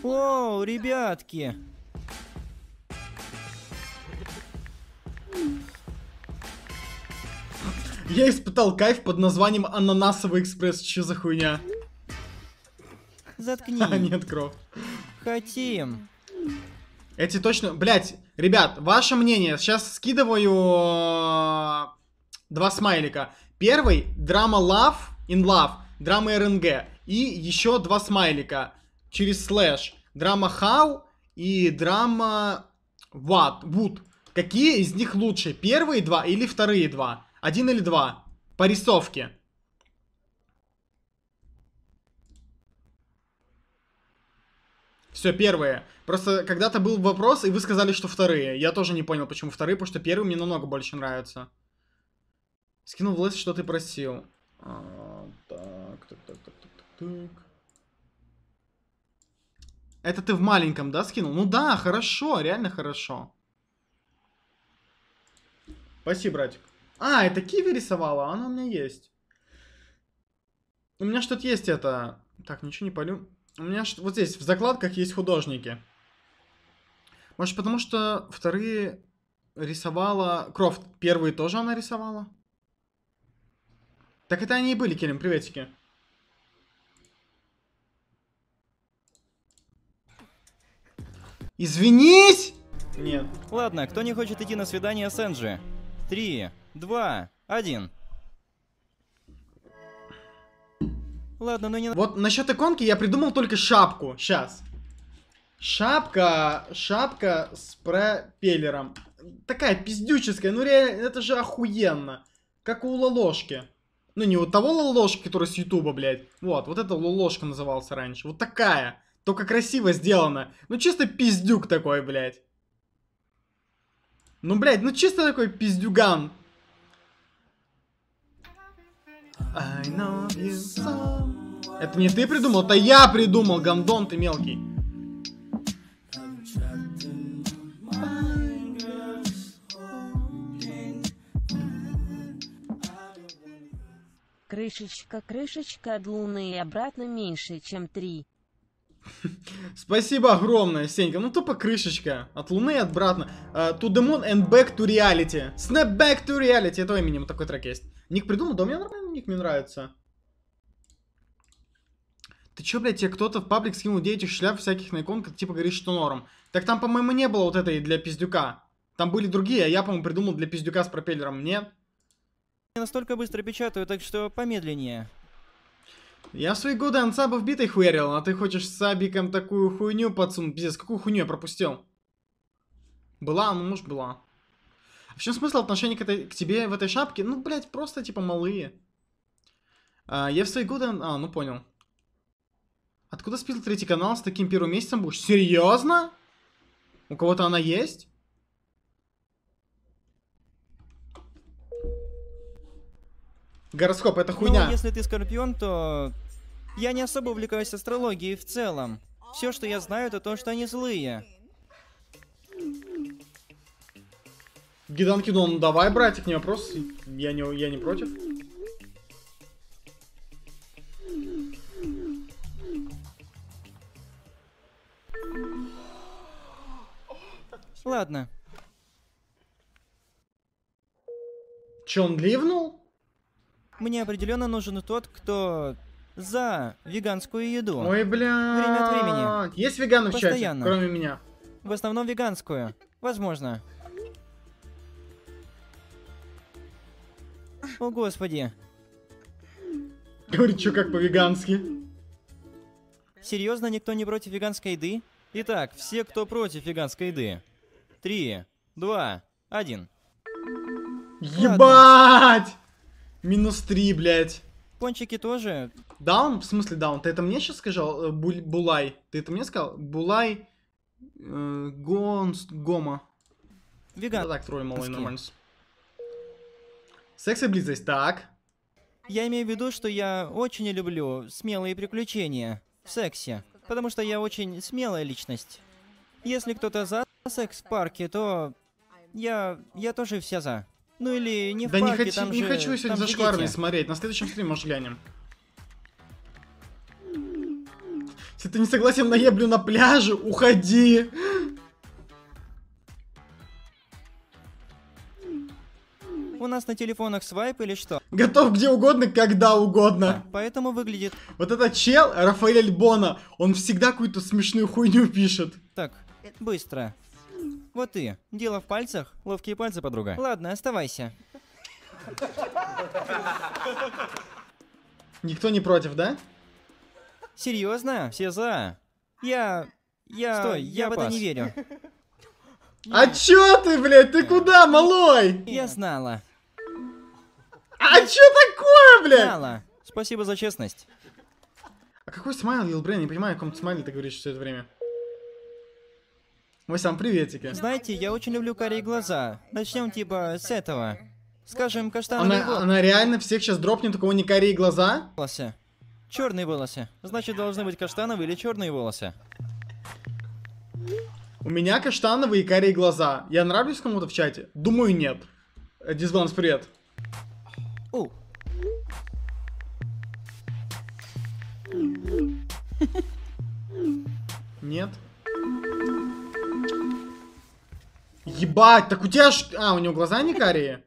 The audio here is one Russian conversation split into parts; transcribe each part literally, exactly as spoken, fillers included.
О, ребятки. Я испытал кайф под названием Ананасовый экспресс. Че за хуйня? Заткнись. А, нет, Кроф. Хотим. Эти точно... Блять, ребят, ваше мнение. Сейчас скидываю э, два смайлика. Первый, драма Love in Love, драма эр эн гэ. И еще два смайлика через слэш. Драма How и драма What, Wood. Какие из них лучше? Первые два или вторые два? Один или два? По рисовке. Все, первые. Просто когда-то был вопрос, и вы сказали, что вторые. Я тоже не понял, почему вторые, потому что первые мне намного больше нравятся. Скинул в лес, что ты просил. А, так, так, так, так, так, так, так. Это ты в маленьком, да, скинул? Ну да, хорошо, реально хорошо. Спасибо, братик. А, это Киви рисовала, она у меня есть. У меня что-то есть это... Так, ничего не полю. У меня вот здесь в закладках есть художники. Может, потому что вторые рисовала... Крофт, первые тоже она рисовала? Так это они и были, Келем, приветики. Извинись! Нет. Ладно, кто не хочет идти на свидание с Энджи? Три, два, один. Ладно, ну не... Вот насчет иконки я придумал только шапку. Сейчас. Шапка, шапка с пропеллером. Такая пиздюческая, ну реально, это же охуенно. Как у Лолошки. Ну не у того Лолошки, который с Ютуба, блядь. Вот, вот это Лолошка назывался раньше. Вот такая. Только красиво сделано. Ну чисто пиздюк такой, блядь. Ну, блядь, ну чисто такой пиздюган. I know you so... Это не ты придумал, это я придумал, гандон ты мелкий. Крышечка, крышечка от Луны и обратно меньше, чем три. Спасибо огромное, Сенька. Ну тупо крышечка. От Луны и обратно. Uh, to the moon and back to reality. Snap back to reality. Это именем такой трек есть. Ник придумал? Да у меня нормальный ник, мне нравится. Ты чё, блядь, тебе кто-то в паблик скинул девять этих шляп всяких на иконках, типа говоришь, что норм. Так там, по-моему, не было вот этой для пиздюка. Там были другие, а я, по-моему, придумал для пиздюка с пропеллером. Нет? Я настолько быстро печатаю, так что помедленнее. Я в свои годы ансабов битой хуярил, а ты хочешь с сабиком такую хуйню подсунуть? Пиздец, какую хуйню я пропустил? Была? Ну, может, была. В чем смысл отношения к, этой, к тебе в этой шапке? Ну, блядь, просто, типа, малые. А, я в свои годы... А, ну, понял. Откуда спил третий канал с таким первым месяцем будешь? Серьезно? У кого-то она есть? Гороскоп, это хуйня. Ну, если ты Скорпион, то... Я не особо увлекаюсь астрологией в целом. Все, что я знаю, это то, что они злые. Гидан кинул, ну давай, братик, не вопрос. Я не, я не против. Ладно. Че, он ливнул? Мне определенно нужен тот, кто за веганскую еду. Ой, бля. Время от времени. Есть веганы в чате, Постоянно. кроме меня? В основном веганскую. Возможно. О, господи. Говорит, что как по-вегански. Серьезно, никто не против веганской еды? Итак, все, кто против веганской еды. Три, два, один. Ебать! Минус три, блядь. Пончики тоже. Даун? В смысле даун? Ты это мне сейчас сказал? Буль, Булай. Ты это мне сказал? Булай... Э, Гонс... Гома. Веган. Да так, тролль малый, нормально. Секс и близость, так. Я имею в виду, что я очень люблю смелые приключения в сексе. Потому что я очень смелая личность. Если кто-то за секс в парке, то... Я... я тоже вся за. Ну или не в да парке, не, там хочу, не же, хочу сегодня там же зашкварный дети. смотреть. На следующем стриме, может, глянем. В Если ты не согласен на еблю на пляже, уходи. У нас на телефонах свайп или что? Готов где угодно, когда угодно. Поэтому выглядит... Вот этот чел, Рафаэль Альбона, он всегда какую-то смешную хуйню пишет. Так, быстро. Вот ты. Дело в пальцах. Ловкие пальцы, подруга. Ладно, оставайся. Никто не против, да? Серьезно? Все за. Я... Я... Стой, я, я в это не верю. А чё ты, блядь, ты куда, малой? Я знала. А чё такое, блядь? Знала. Спасибо за честность. А какой смайл, Лил Брейн? Не понимаю, о каком смайле ты говоришь все это время. Мой сам приветики. Знаете, я очень люблю карие глаза. Начнем типа с этого. Скажем, каштановые Она, она реально всех сейчас дропнет, у кого не карие глаза? волосы. Черные волосы. Значит, должны быть каштановые или черные волосы. У меня каштановые и карие глаза. Я нравлюсь кому-то в чате? Думаю, нет. Дисбаланс, привет. У. Нет. Ебать, так у тебя ж... А, у него глаза не карие?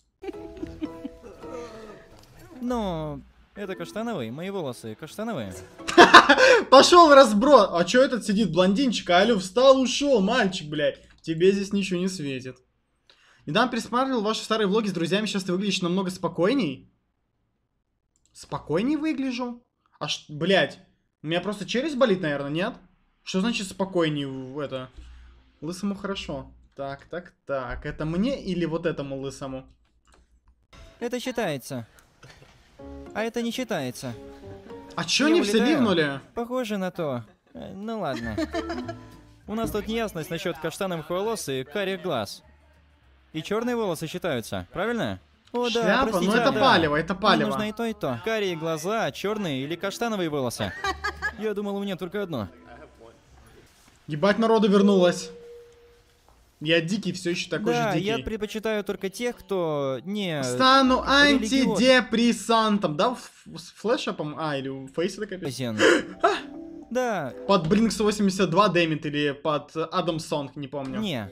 Но... Это каштановые, мои волосы каштановые. Пошел разброд. А чё этот сидит, блондинчик? Алю, встал, ушел, мальчик, блядь. Тебе здесь ничего не светит. Недавно пересматривал ваши старые влоги с друзьями. Сейчас ты выглядишь намного спокойней. Спокойней выгляжу? Аж, блядь. У меня просто челюсть болит, наверное, нет? Что значит спокойней в это? Лысому хорошо. Так, так, так. Это мне или вот этому лысому? Это считается. А это не считается. А чё Я не все улетаю. ливнули? Похоже на то. Э, Ну ладно. У нас тут неясность насчет каштановых волос и карих глаз. И черные волосы считаются, правильно? О, да, Шляпа? простите, Ну это да. палево, это Мне палево. нужно и то, и то. Карие глаза, черные или каштановые волосы. Я думал, у меня только одно. Ебать, народу вернулось. Я дикий, все еще такой Да, же дикий. я предпочитаю только тех, кто не... Стану религиозен. антидепрессантом. Да, в- с флешапом? А, или у фейса такая песня? Да, Под Блинк сто восемьдесят два Дэмит или под Адам Сонг, не помню. не.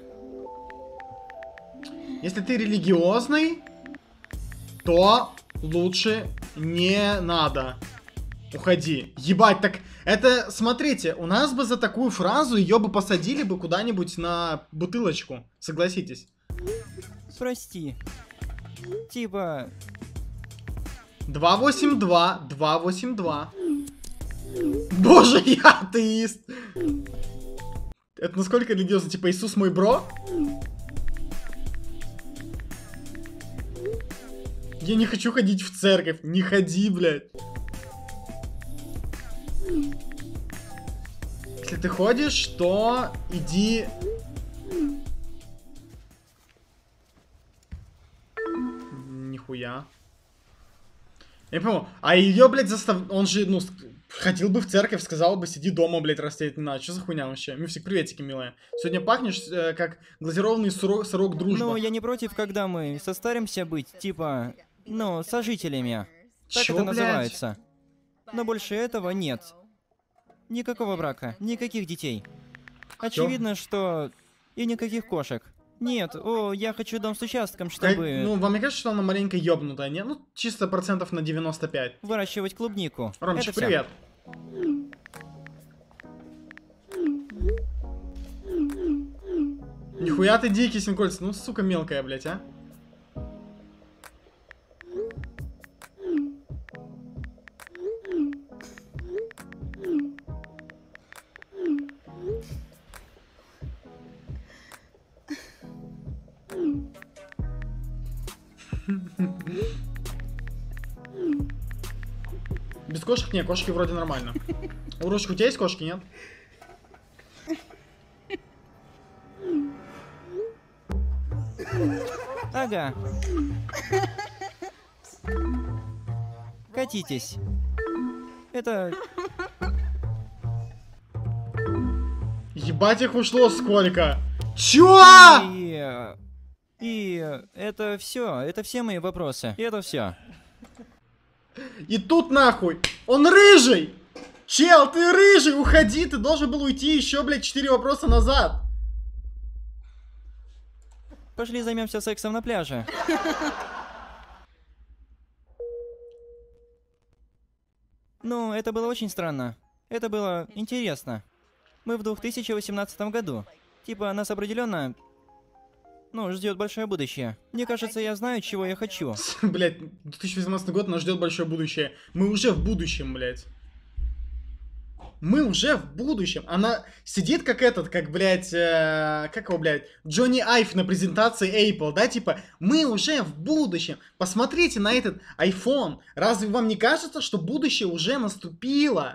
Если ты религиозный, то лучше не надо. Уходи. Ебать, так это, смотрите, у нас бы за такую фразу ее бы посадили бы куда-нибудь на бутылочку. Согласитесь. Прости. Типа... два восемь два, два восемь два. Боже, я атеист. Это насколько религиозно? Типа Иисус мой бро? Я не хочу ходить в церковь. Не ходи, блядь. Если ты ходишь, то иди... Нихуя. Я не пойму, а ее, блядь, застав... Он же, ну, ходил бы в церковь, сказал бы, сиди дома, блядь, расстоять не надо. Что за хуйня вообще? Мюфсик, приветики, милая. Сегодня пахнешь, э, как глазированный сырок, сырок дружба. Ну, я не против, когда мы состаримся быть, типа... Ну, сожителями. Так Чего, это блядь? называется. Но больше этого нет. Никакого брака, никаких детей. Очевидно, что... И никаких кошек. Нет, о, я хочу дом с участком, Как- чтобы ну, вам не кажется, что она маленько ёбнутая, нет? Ну, чисто процентов на девяносто пять. выращивать клубнику. Ромчик, Это всё. привет. Нихуя ты дикий, Синкольц. Ну, сука, мелкая, блядь, а. Без кошек? Нет, кошки вроде нормально. Урочка, у тебя есть кошки, нет? Ага. Катитесь. Это... Ебать, их ушло сколько. Чё? И... э, И... э, Это все. Это все мои вопросы. И это все. И тут нахуй. Он рыжий. Чел, ты рыжий, уходи, ты должен был уйти еще, блядь, четыре вопроса назад. Пошли займемся сексом на пляже. Ну, это было очень странно. Это было интересно. Мы в две тысячи восемнадцатом году. Типа, нас определенно, ну, ждет большое будущее. Мне кажется, я знаю, чего я хочу. Блядь, две тысячи восемнадцатый год нас ждет большое будущее. Мы уже в будущем, блядь. Мы уже в будущем. Она сидит как этот, как, блядь, э, как его, блядь, Джонни Айв на презентации Apple, да, типа, мы уже в будущем. Посмотрите на этот iPhone. Разве вам не кажется, что будущее уже наступило?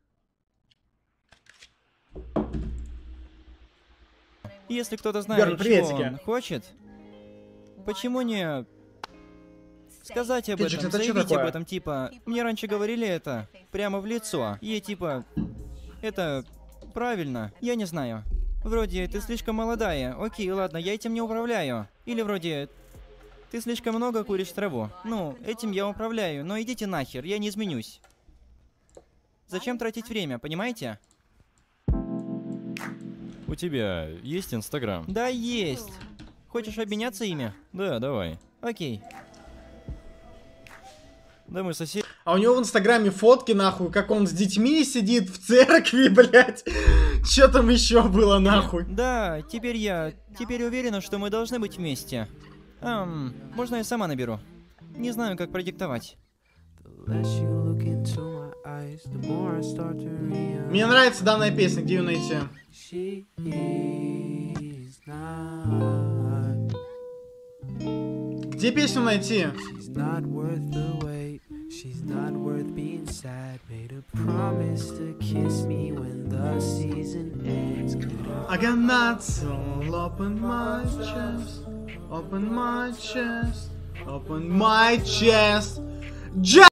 Если кто-то знает, Бёрн, чего приветики. он хочет, почему не сказать об Киджик, этом, это что заявить такое? об этом, типа, мне раньше говорили это прямо в лицо, и типа, это правильно, я не знаю. Вроде, ты слишком молодая, окей, ладно, я этим не управляю. Или вроде, ты слишком много куришь траву. Ну, этим я управляю, но идите нахер, я не изменюсь. Зачем тратить время, понимаете? У тебя есть Инстаграм? Да, есть. Хочешь обменяться ими? Да, давай. Окей. Да мы соседи. А у него в Инстаграме фотки, нахуй, как он с детьми сидит в церкви, блядь. Чё там еще было, нахуй? Да, теперь я... Теперь уверена, что мы должны быть вместе. Эм, можно я сама наберу? Не знаю, как продиктовать. Мне нравится данная песня, где ее найти? Где песню найти? She's not worth being sad. Made a promise to kiss me when the season ends. I got nuts all open my chest, open my chest, open my chest.